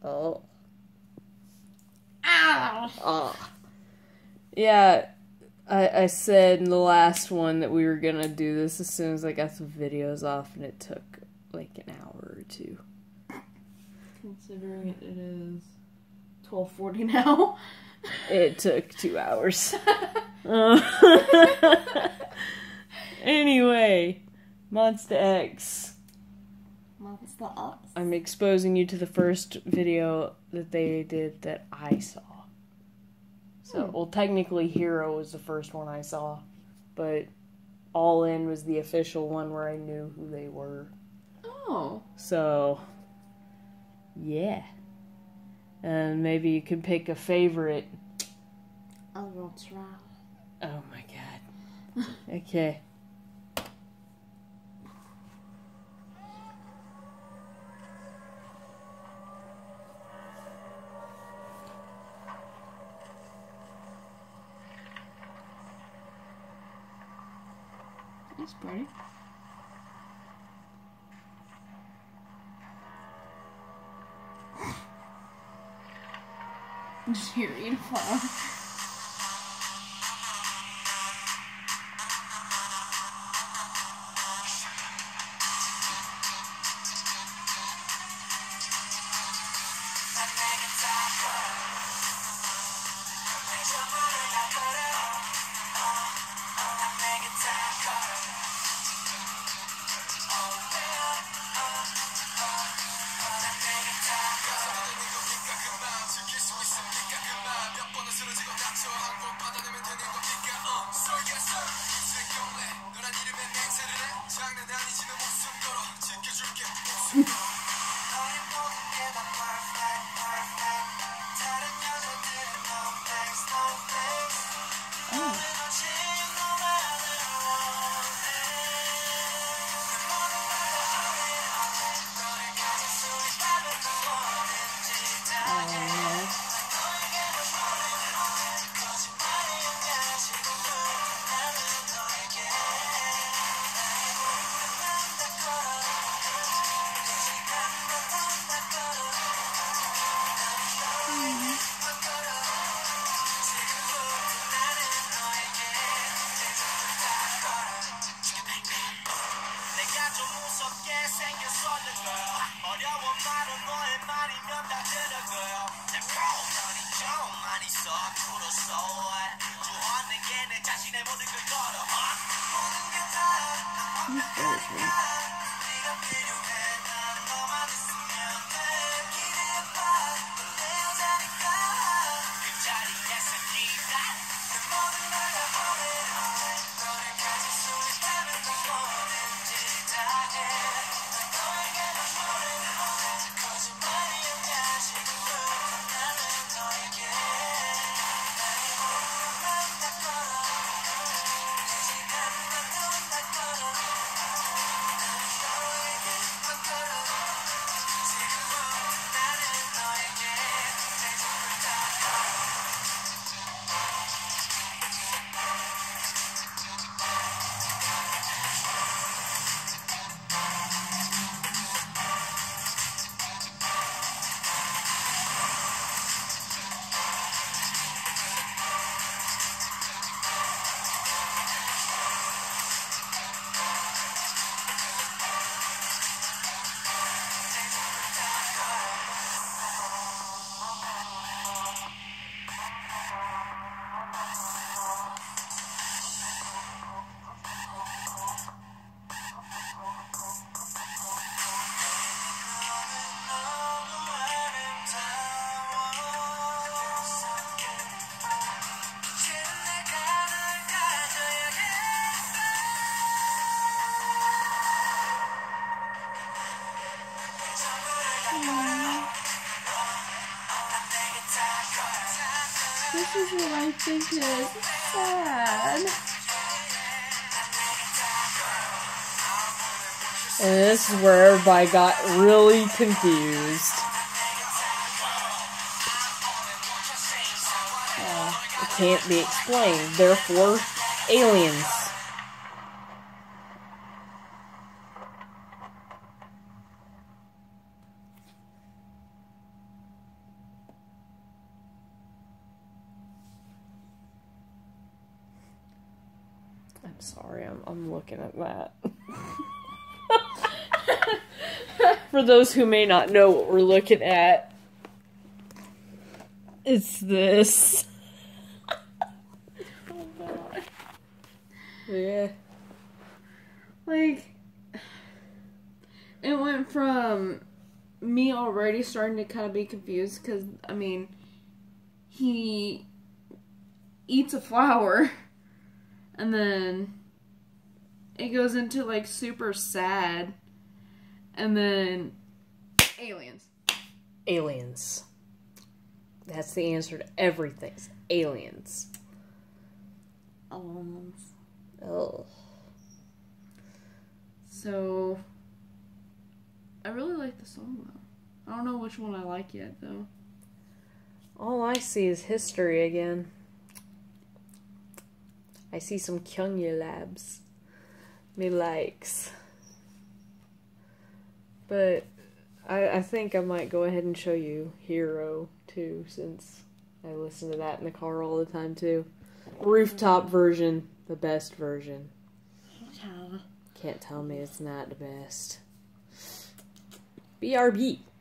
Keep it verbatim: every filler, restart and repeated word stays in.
Oh. Ow! Oh. Yeah, I, I said in the last one that we were gonna do this as soon as I got the videos off, and it took like an hour or two. Considering it is twelve forty now. It took two hours. uh, anyway, Monster X. Monster X. I'm exposing you to the first video that they did that I saw. So, well, technically Hero was the first one I saw, but All In was the official one where I knew who they were. Oh. So, yeah. And maybe you could pick a favorite. I will try. Oh my god. Okay. That's pretty. Just hear it fall. This is what I think is sad. And this is where everybody got really confused. Uh, it can't be explained, therefore, aliens. Sorry, I'm I'm looking at that. For those who may not know what we're looking at, it's this. Oh god. Yeah. Like, it went from me already starting to kind of be confused because, I mean, he eats a flower and then it goes into like super sad and then aliens. Aliens. That's the answer to everything. Aliens. Um, Oh. so, I really like the song though. I don't know which one I like yet though. All I see is history again. I see some Kyungya labs. Me likes. But I, I think I might go ahead and show you Hero too, since I listen to that in the car all the time too. Rooftop version, the best version. Can't tell me it's not the best. B R B.